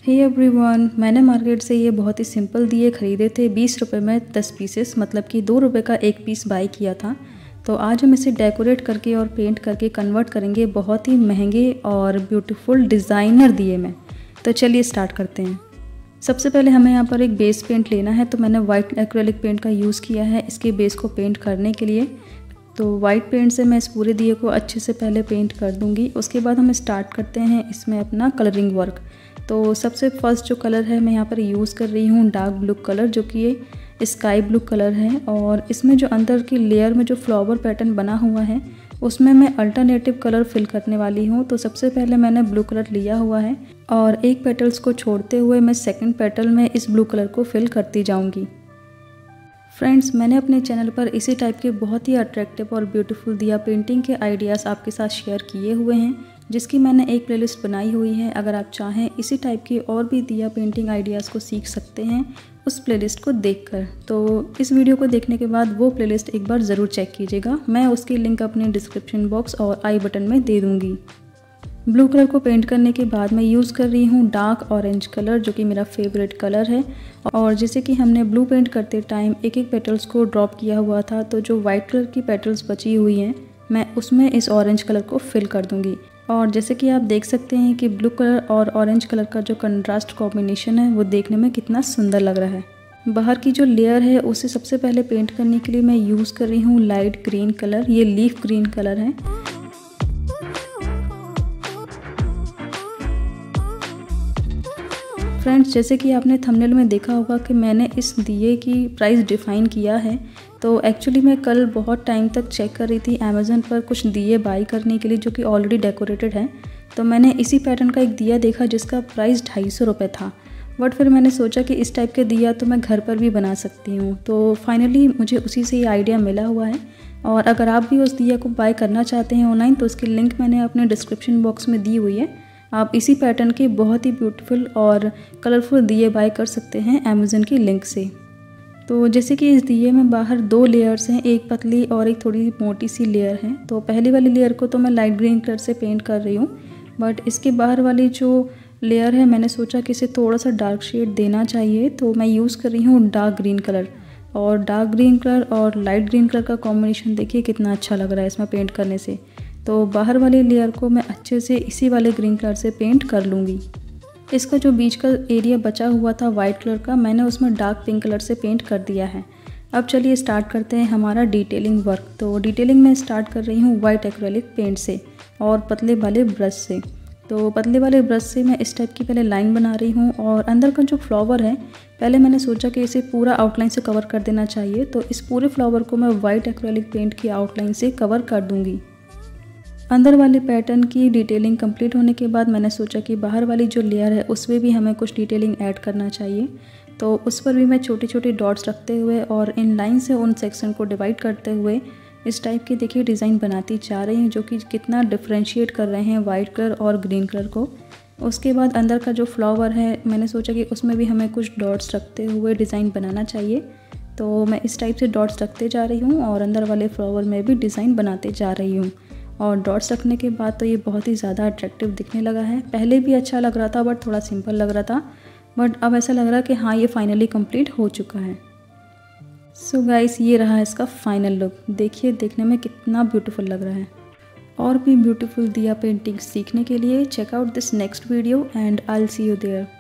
Hey everyone, मैंने market से ये बहुत ही सिंपल दिए ख़रीदे थे 20 रुपये में 10 पीसेस, मतलब कि 2 रुपये का एक पीस बाय किया था। तो आज हम इसे डेकोरेट करके और पेंट करके कन्वर्ट करेंगे बहुत ही महंगे और ब्यूटीफुल डिज़ाइनर दिए में। तो चलिए स्टार्ट करते हैं। सबसे पहले हमें यहाँ पर एक बेस पेंट लेना है। तो मैंने वाइट एक्रेलिक पेंट का यूज़ किया है इसके बेस को पेंट करने के लिए। तो वाइट पेंट से मैं इस पूरे दिए को अच्छे से पहले पेंट कर दूँगी। उसके बाद हम स्टार्ट करते हैं इसमें अपना कलरिंग वर्क। तो सबसे फर्स्ट जो कलर है मैं यहाँ पर यूज़ कर रही हूँ डार्क ब्लू कलर, जो कि ये स्काई ब्लू कलर है। और इसमें जो अंदर की लेयर में जो फ्लावर पैटर्न बना हुआ है उसमें मैं अल्टरनेटिव कलर फिल करने वाली हूँ। तो सबसे पहले मैंने ब्लू कलर लिया हुआ है और एक पेटल्स को छोड़ते हुए मैं सेकंड पेटल में इस ब्लू कलर को फिल करती जाऊँगी। फ्रेंड्स, मैंने अपने चैनल पर इसी टाइप के बहुत ही अट्रैक्टिव और ब्यूटीफुल दिया पेंटिंग के आइडियाज़ आपके साथ शेयर किए हुए हैं, जिसकी मैंने एक प्लेलिस्ट बनाई हुई है। अगर आप चाहें इसी टाइप की और भी दिया पेंटिंग आइडियाज़ को सीख सकते हैं उस प्लेलिस्ट को देखकर। तो इस वीडियो को देखने के बाद वो प्लेलिस्ट एक बार ज़रूर चेक कीजिएगा। मैं उसकी लिंक अपने डिस्क्रिप्शन बॉक्स और आई बटन में दे दूँगी। ब्लू कलर को पेंट करने के बाद मैं यूज़ कर रही हूँ डार्क ऑरेंज कलर, जो कि मेरा फेवरेट कलर है। और जैसे कि हमने ब्लू पेंट करते टाइम एक एक पेटल्स को ड्रॉप किया हुआ था, तो जो वाइट कलर की पेटल्स बची हुई हैं मैं उसमें इस ऑरेंज कलर को फिल कर दूँगी। और जैसे कि आप देख सकते हैं कि ब्लू कलर और ऑरेंज कलर का जो कंट्रास्ट कॉम्बिनेशन है वो देखने में कितना सुंदर लग रहा है। बाहर की जो लेयर है उसे सबसे पहले पेंट करने के लिए मैं यूज़ कर रही हूँ लाइट ग्रीन कलर, ये लीफ ग्रीन कलर है। फ्रेंड्स, जैसे कि आपने थंबनेल में देखा होगा कि मैंने इस दिए की प्राइस डिफ़ाइन किया है। तो एक्चुअली मैं कल बहुत टाइम तक चेक कर रही थी अमेज़न पर कुछ दिए बाई करने के लिए जो कि ऑलरेडी डेकोरेटेड है। तो मैंने इसी पैटर्न का एक दिया देखा जिसका प्राइस 250 रुपये था। बट फिर मैंने सोचा कि इस टाइप के दिया तो मैं घर पर भी बना सकती हूँ। तो फाइनली मुझे उसी से ये आइडिया मिला हुआ है। और अगर आप भी उस दिया को बाय करना चाहते हैं ऑनलाइन तो उसकी लिंक मैंने अपने डिस्क्रिप्शन बॉक्स में दी हुई है। आप इसी पैटर्न के बहुत ही ब्यूटीफुल और कलरफुल दिए बाय कर सकते हैं अमेज़न की लिंक से। तो जैसे कि इस दिए में बाहर 2 लेयर्स हैं, एक पतली और एक थोड़ी मोटी सी लेयर है। तो पहली वाली लेयर को तो मैं लाइट ग्रीन कलर से पेंट कर रही हूँ, बट इसके बाहर वाली जो लेयर है मैंने सोचा कि इसे थोड़ा सा डार्क शेड देना चाहिए। तो मैं यूज़ कर रही हूँ डार्क ग्रीन कलर। और डार्क ग्रीन कलर और लाइट ग्रीन कलर का कॉम्बिनेशन देखिए कितना अच्छा लग रहा है इसमें पेंट करने से। तो बाहर वाली लेयर को मैं अच्छे से इसी वाले ग्रीन कलर से पेंट कर लूँगी। इसका जो बीच का एरिया बचा हुआ था वाइट कलर का, मैंने उसमें डार्क पिंक कलर से पेंट कर दिया है। अब चलिए स्टार्ट करते हैं हमारा डिटेलिंग वर्क। तो डिटेलिंग में स्टार्ट कर रही हूँ वाइट एक्रेलिक पेंट से और पतले वाले ब्रश से। तो पतले वाले ब्रश से मैं इस टाइप की पहले लाइन बना रही हूँ। और अंदर का जो फ्लावर है पहले मैंने सोचा कि इसे पूरा आउटलाइन से कवर कर देना चाहिए। तो इस पूरे फ्लावर को मैं वाइट एक्रेलिक पेंट की आउटलाइन से कवर कर दूँगी। अंदर वाले पैटर्न की डिटेलिंग कंप्लीट होने के बाद मैंने सोचा कि बाहर वाली जो लेयर है उसमें भी हमें कुछ डिटेलिंग ऐड करना चाहिए। तो उस पर भी मैं छोटे छोटे डॉट्स रखते हुए और इन लाइन से उन सेक्शन को डिवाइड करते हुए इस टाइप की देखिए डिज़ाइन बनाती जा रही हूँ, जो कि कितना डिफ्रेंशिएट कर रहे हैं वाइट कलर और ग्रीन कलर को। उसके बाद अंदर का जो फ्लावर है मैंने सोचा कि उसमें भी हमें कुछ डॉट्स रखते हुए डिज़ाइन बनाना चाहिए। तो मैं इस टाइप से डॉट्स रखते जा रही हूँ और अंदर वाले फ्लावर में भी डिज़ाइन बनाते जा रही हूँ। और डॉट्स रखने के बाद तो ये बहुत ही ज़्यादा अट्रैक्टिव दिखने लगा है। पहले भी अच्छा लग रहा था बट थोड़ा सिंपल लग रहा था, बट अब ऐसा लग रहा है कि हाँ ये फाइनली कंप्लीट हो चुका है। सो गाइस, ये रहा इसका फाइनल लुक। देखिए देखने में कितना ब्यूटीफुल लग रहा है। और भी ब्यूटीफुल दिया पेंटिंग सीखने के लिए check out this next video and I will see you there.